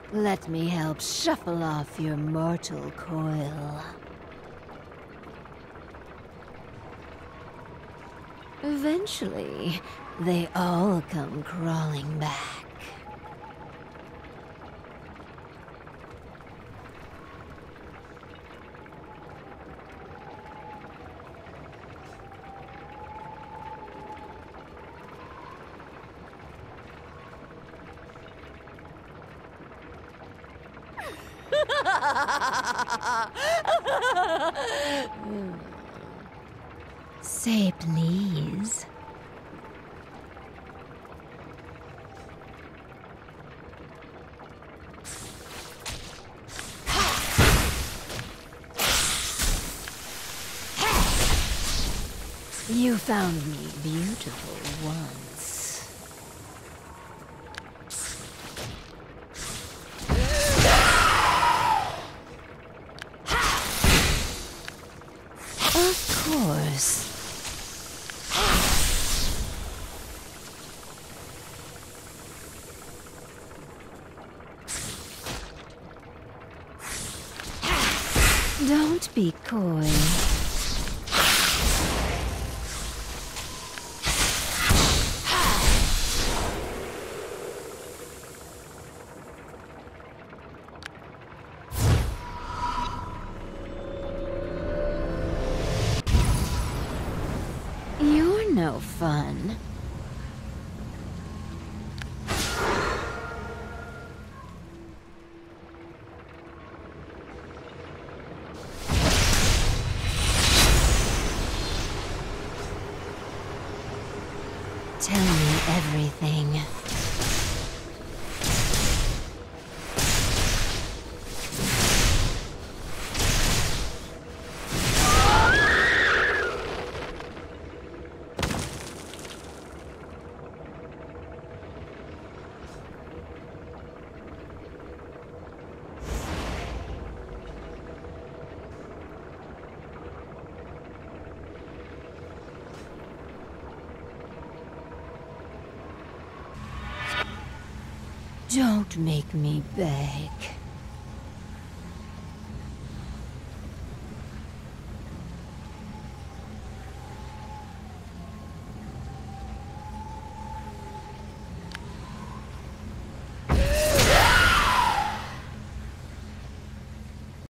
Let me help shuffle off your mortal coil. Eventually, they all come crawling back. Say please. You found me beautiful once. Of course. Don't be coy. You're no fun. Tell me everything. Don't make me beg.